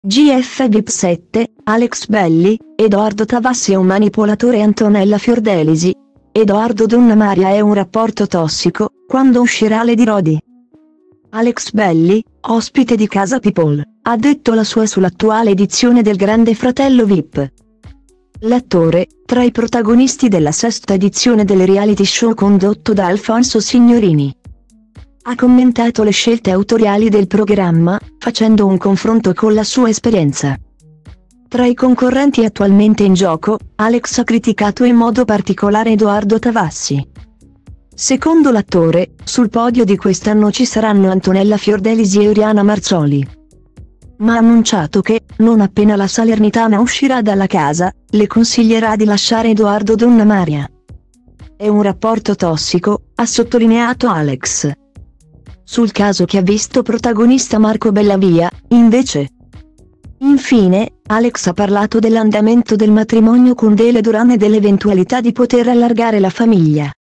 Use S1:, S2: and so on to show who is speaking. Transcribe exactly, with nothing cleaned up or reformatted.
S1: G F V I P sette, Alex Belli, Edoardo Tavassi è un manipolatore e Antonella Fiordelisi. Edoardo Donnamaria è un rapporto tossico, quando uscirà Lady Rodi? Alex Belli, ospite di Casa People, ha detto la sua sull'attuale edizione del Grande Fratello V I P. L'attore, tra i protagonisti della sesta edizione del reality show condotto da Alfonso Signorini, ha commentato le scelte autoriali del programma, facendo un confronto con la sua esperienza. Tra i concorrenti attualmente in gioco, Alex ha criticato in modo particolare Edoardo Tavassi. Secondo l'attore, sul podio di quest'anno ci saranno Antonella Fiordelisi e Oriana Marzoli. Ma ha annunciato che, non appena la Salernitana uscirà dalla casa, le consiglierà di lasciare Edoardo Donnamaria. È un rapporto tossico, ha sottolineato Alex. Sul caso che ha visto protagonista Marco Bellavia, invece. Infine, Alex ha parlato dell'andamento del matrimonio con Dele Duran e dell'eventualità di poter allargare la famiglia.